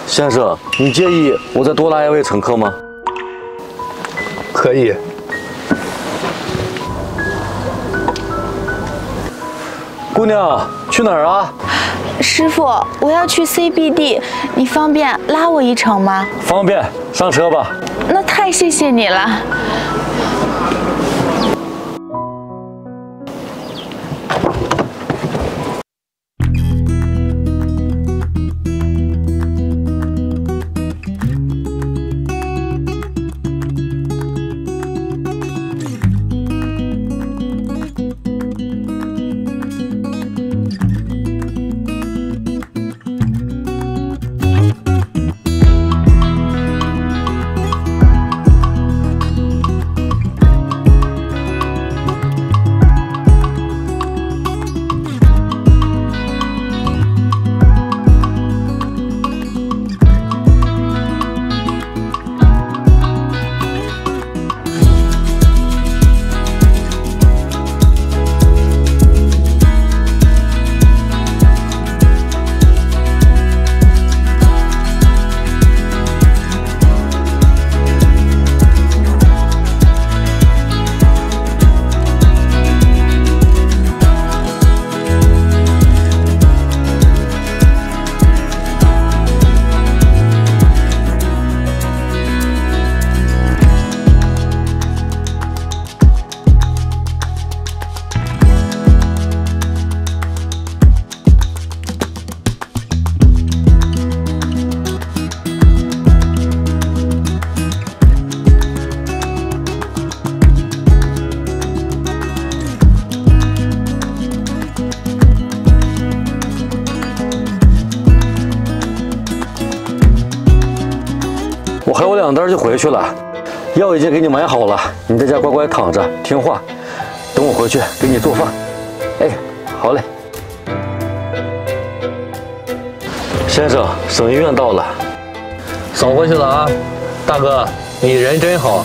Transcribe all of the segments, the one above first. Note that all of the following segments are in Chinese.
先生，你介意我再多拉一位乘客吗？ 可以。 姑娘，去哪儿啊？ 师傅，我要去 CBD， 你方便拉我一程吗？ 方便，上车吧。 那太谢谢你了。 我还有2单就回去了，药已经给你买好了，你在家乖乖躺着听话，等我回去给你做饭。哎，好嘞。先生，省医院到了， 扫过去了啊，大哥，你人真好。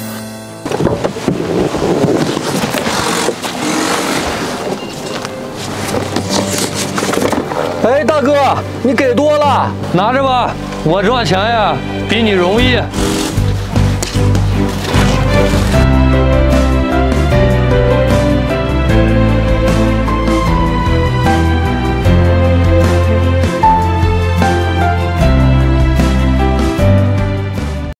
哎，大哥，你给多了， 拿着吧，我赚钱呀，比你容易。